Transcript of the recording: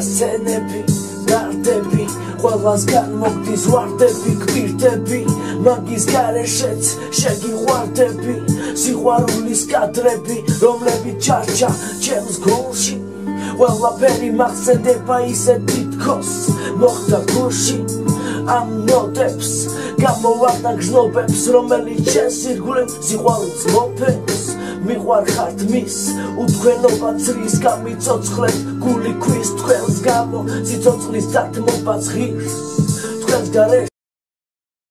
სცენები გარდები ყველას განმოგდის ვარდები გვირდები მაგის გარეშეც შეგიყვარდები სიყვარულის კადრები რომლებიც ჩარჩა ჩემს გულში ყველაფერი მახსენდება ისე თითქოს მოხდა გულში ამ ნოტებს გამოვარდა გზნობებს რომელიც შენს ირგვლივ სიყვარულს მოფენს მიყვარხართ მის უთქვენობა ცრის გამიცოცხლეთ გული ქვის თქვენს გამო სიცოცხლის დათმობა ღირს თქვენს გარეშე